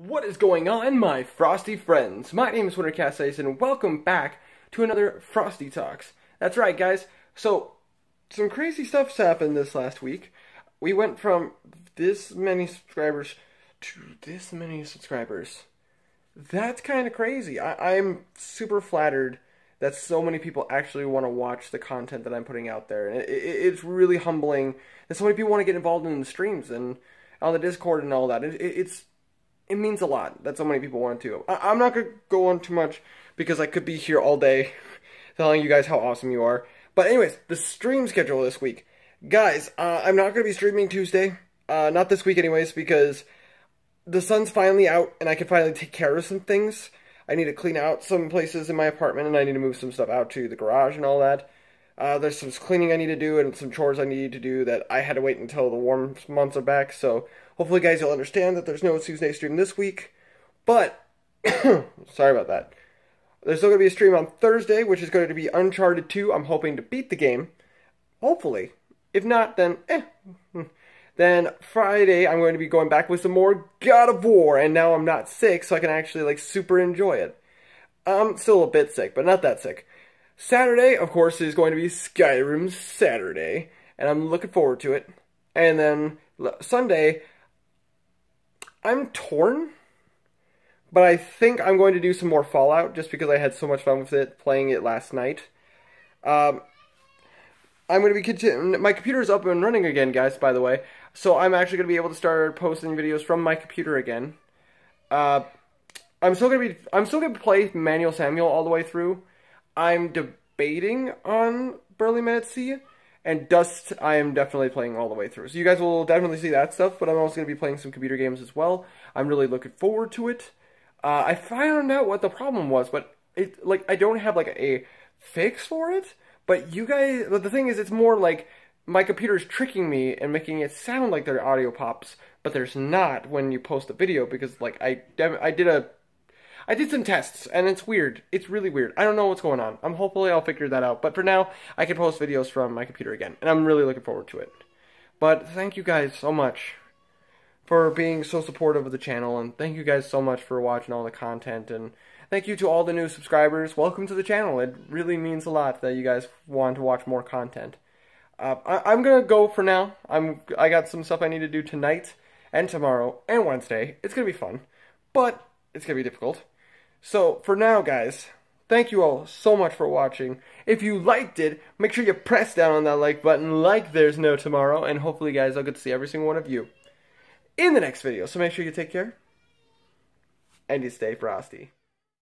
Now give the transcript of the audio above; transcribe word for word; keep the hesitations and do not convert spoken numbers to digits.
What is going on, my Frosty friends? My name is Wintercasice, and welcome back to another Frosty Talks. That's right, guys. So, some crazy stuff's happened this last week. We went from this many subscribers to this many subscribers. That's kind of crazy. I I'm super flattered that so many people actually want to watch the content that I'm putting out there. And it, it, it's really humbling that so many people want to get involved in the streams and on the Discord and all that. It, it, it's It means a lot that so many people want to. I I'm not going to go on too much because I could be here all day telling you guys how awesome you are. But anyways, the stream schedule this week. Guys, uh, I'm not going to be streaming Tuesday. Uh, not this week anyways, because the sun's finally out and I can finally take care of some things. I need to clean out some places in my apartment and I need to move some stuff out to the garage and all that. Uh, there's some cleaning I need to do and some chores I need to do that I had to wait until the warm months are back. So hopefully, guys, you'll understand that there's no Tuesday stream this week. But, sorry about that. There's still going to be a stream on Thursday, which is going to be Uncharted two. I'm hoping to beat the game. Hopefully. If not, then eh. Then Friday, I'm going to be going back with some more God of War. And now I'm not sick, so I can actually, like, super enjoy it. I'm still a bit sick, but not that sick. Saturday, of course, is going to be Skyrim Saturday. And I'm looking forward to it. And then Sunday, I'm torn. But I think I'm going to do some more Fallout, just because I had so much fun with it, playing it last night. Um, I'm going to be continuing. My computer's up and running again, guys, by the way. So I'm actually going to be able to start posting videos from my computer again. Uh, I'm still going to be, I'm still going to play Manual Samuel all the way through. I'm debating on Burly Man at Sea, and Dust I am definitely playing all the way through. So you guys will definitely see that stuff, but I'm also going to be playing some computer games as well. I'm really looking forward to it. Uh, I found out what the problem was, but it like I don't have like a fix for it. But you guys, but the thing is, it's more like my computer's tricking me and making it sound like there are audio pops, but there's not when you post a video because like I I did a I did some tests and it's weird. It's really weird. I don't know what's going on. I'm hopefully I'll figure that out. But for now, I can post videos from my computer again, and I'm really looking forward to it. But thank you guys so much for being so supportive of the channel, and thank you guys so much for watching all the content, and thank you to all the new subscribers. Welcome to the channel. It really means a lot that you guys want to watch more content. Uh, I I'm gonna go for now. I'm I got some stuff I need to do tonight and tomorrow and Wednesday. It's gonna be fun, but it's gonna be difficult. So for now, guys, thank you all so much for watching. If you liked it, make sure you press down on that like button like there's no tomorrow, and hopefully, guys, I'll get to see every single one of you in the next video. So make sure you take care, and you stay frosty.